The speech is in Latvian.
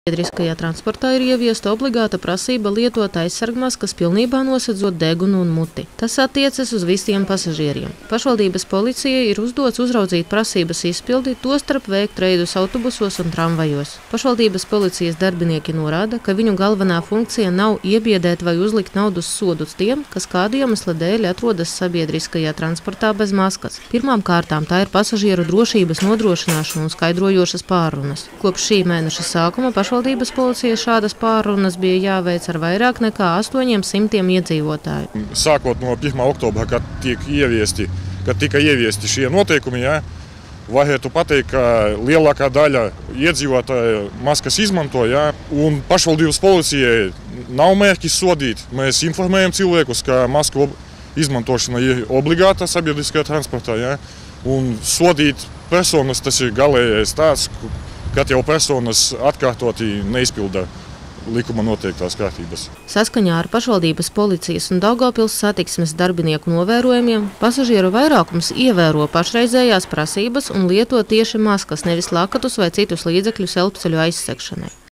Sabiedriskajā transportā ir ieviesta obligāta prasība lietot aizsargmaskas pilnībā nosedzot degunu un muti. Tas attiecas uz visiem pasažieriem. Pašvaldības policijai ir uzdots uzraudzīt prasības izpildi, tostarp veikt reidus autobusos un tramvajos. Pašvaldības policijas darbinieki norāda, ka viņu galvenā funkcija nav iebiedēt vai uzlikt naudas sodus tiem, kas kādu iemesla dēļ atrodas sabiedriskajā transportā bez maskas. Pirmām kārtām tā ir pasažieru drošības nodrošināšana un skaidrojošas pārrunas. Kopš šī mēneša sākuma Pašvaldības policija šādas pārrunas bija jāveic ar vairāk nekā 800 iedzīvotāju. Sākot no 1. oktobra, kad tika ieviesti šie noteikumi, varētu pateikt, ka lielākā daļa iedzīvotāju maskas izmanto, un pašvaldības policijai nav mērķis sodīt. Mēs informējam cilvēkus, ka masku izmantošana ir obligāta sabiedriskajā transportā, un sodīt personas tas ir galējais tāds, kad jau personas atkārtoti neizpilda likuma noteiktās kārtības. Saskaņā ar pašvaldības policijas un Daugavpils satiksmes darbinieku novērojumiem, pasažieru vairākums ievēro pašreizējās prasības un lieto tieši maskas, nevis lakatus vai citus līdzekļus elpceļu aizsegšanai.